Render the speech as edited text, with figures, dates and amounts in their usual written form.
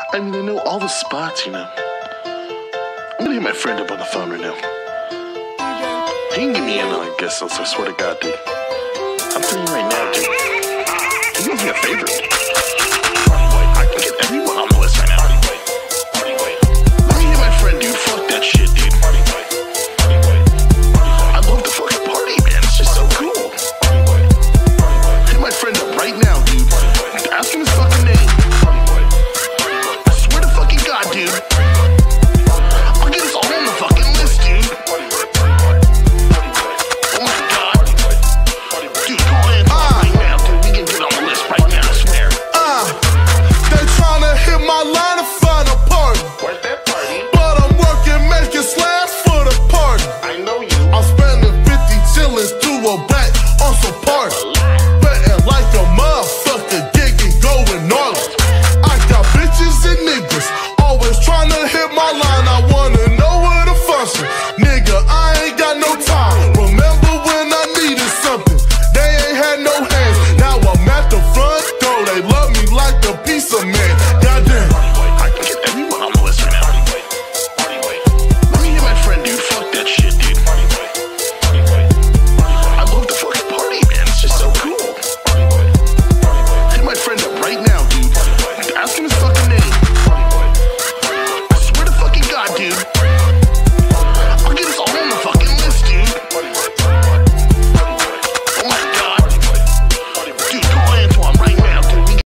I mean, I know all the spots, you know. I'm gonna hit my friend up on the phone right now. He can get me in, I guess, I swear to God, dude. I'm telling you right now, dude. He owes me a favor.